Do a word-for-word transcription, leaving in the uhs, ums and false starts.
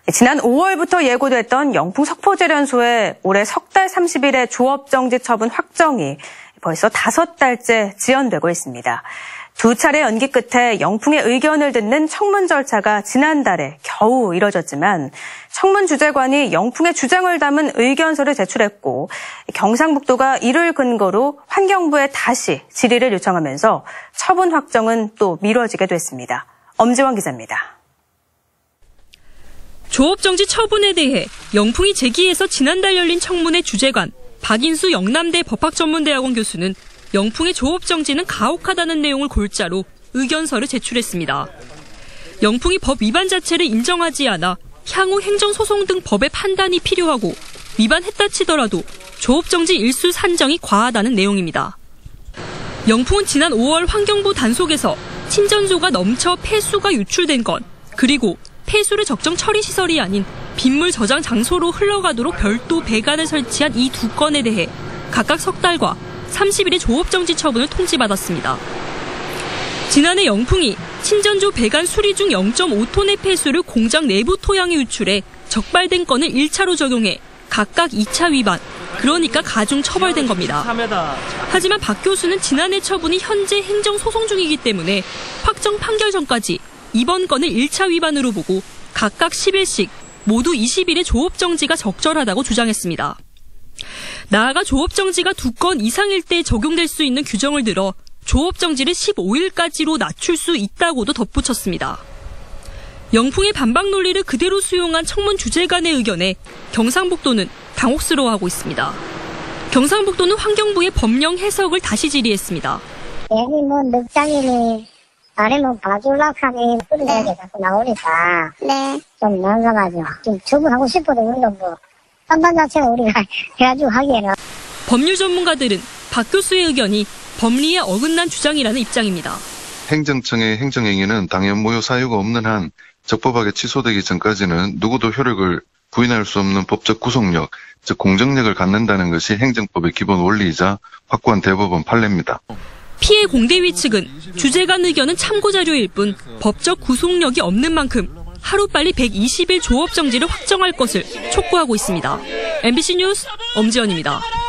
지난 오월부터 예고됐던 영풍 석포제련소의 올해 석 달 삼십 일의 조업정지 처분 확정이 벌써 다섯 달째 지연되고 있습니다. 두 차례 연기 끝에 영풍의 의견을 듣는 청문 절차가 지난달에 겨우 이뤄졌지만 청문 주재관이 영풍의 주장을 담은 의견서를 제출했고 경상북도가 이를 근거로 환경부에 다시 질의를 요청하면서 처분 확정은 또 미뤄지게 됐습니다. 엄지원 기자입니다. 조업정지 처분에 대해 영풍이 제기해서 지난달 열린 청문회 주재관 박인수 영남대 법학전문대학원 교수는 영풍의 조업정지는 가혹하다는 내용을 골자로 의견서를 제출했습니다. 영풍이 법 위반 자체를 인정하지 않아 향후 행정소송 등 법의 판단이 필요하고 위반했다 치더라도 조업정지 일수 산정이 과하다는 내용입니다. 영풍은 지난 오월 환경부 단속에서 친전조가 넘쳐 폐수가 유출된 건 그리고 폐수를 적정 처리 시설이 아닌 빗물 저장 장소로 흘러가도록 별도 배관을 설치한 이 두 건에 대해 각각 석 달과 삼십 일의 조업정지 처분을 통지받았습니다. 지난해 영풍이 친전조 배관 수리 중 영 점 오 톤의 폐수를 공장 내부 토양에 유출해 적발된 건을 일 차로 적용해 각각 이 차 위반, 그러니까 가중 처벌된 겁니다. 하지만 박 교수는 지난해 처분이 현재 행정소송 중이기 때문에 확정 판결 전까지 이번 건을 일 차 위반으로 보고 각각 십 일씩 모두 이십 일의 조업정지가 적절하다고 주장했습니다. 나아가 조업정지가 두 건 이상일 때 적용될 수 있는 규정을 들어 조업정지를 십오 일까지로 낮출 수 있다고도 덧붙였습니다. 영풍의 반박 논리를 그대로 수용한 청문 주재관의 의견에 경상북도는 당혹스러워하고 있습니다. 경상북도는 환경부의 법령 해석을 다시 질의했습니다. 여기 뭐 넉장이니 아니면 바줄락하니 그런 얘기 자꾸 나오니까 네. 좀 난감하죠. 좀 처분하고 싶어도 우리가 뭐 판단 자체가 우리가 해가지고 하기에는. 법률 전문가들은 박 교수의 의견이 법리에 어긋난 주장이라는 입장입니다. 행정청의 행정행위는 당연 무효 사유가 없는 한 적법하게 취소되기 전까지는 누구도 효력을 부인할 수 없는 법적 구속력, 즉 공정력을 갖는다는 것이 행정법의 기본 원리이자 확고한 대법원 판례입니다. 피해 공대위 측은 주재관 의견은 참고자료일 뿐 법적 구속력이 없는 만큼 하루빨리 백이십 일 조업정지를 확정할 것을 촉구하고 있습니다. 엠비씨 뉴스 엄지연입니다.